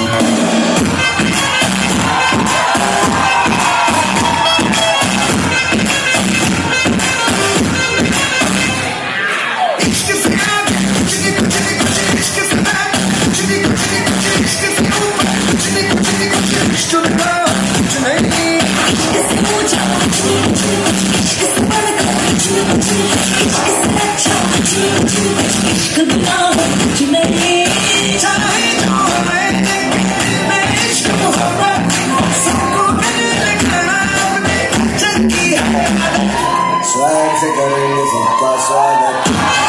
Swag से करेंगे सबका स्वागत।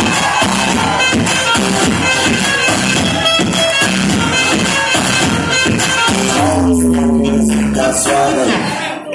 सबका स्वागत।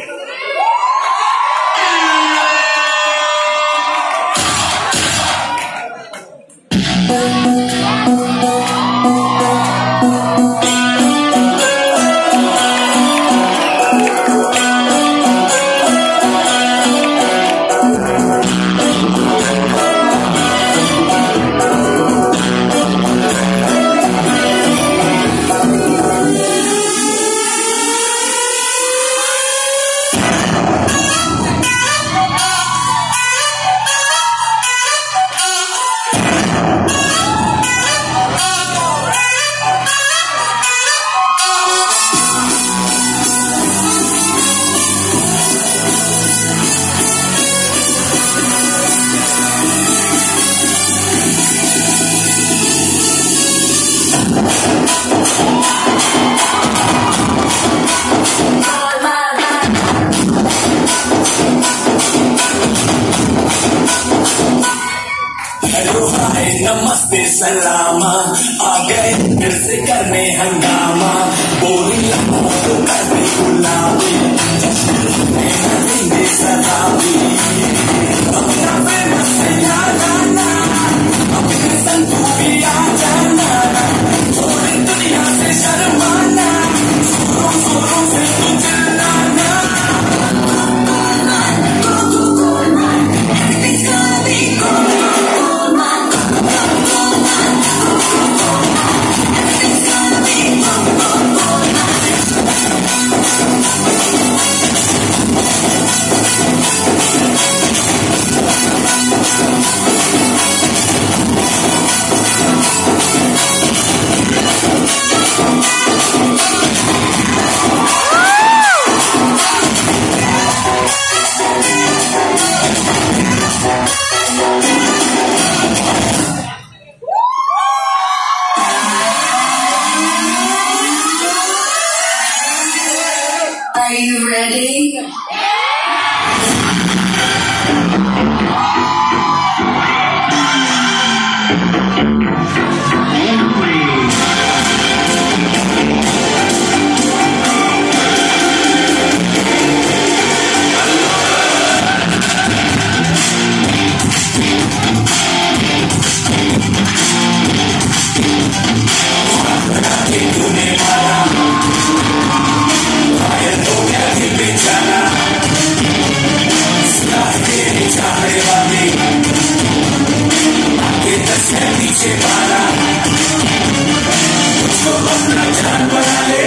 नमस्ते सलामा आ गए फिर से करने हंगामा बोली लम्बों को कर दे गुलाबी जश्न में नचेंगे सलामी अपना फेमस है यार आना अपने संग तू भी आ जाना छोड़े दुनिया से शर्माना जोरों जोरों से तू चिल्लाना Are you ready? पीछे वाला मुझको अपना जान बना ले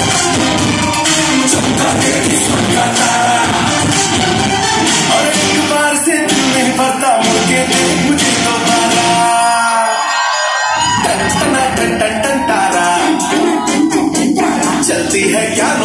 चमका दे किस्मत का तारा और एक बार से दिल नहीं भरता मुझे दे मुझे दोबारा टन टन टन टन टन तारा चलती है क्या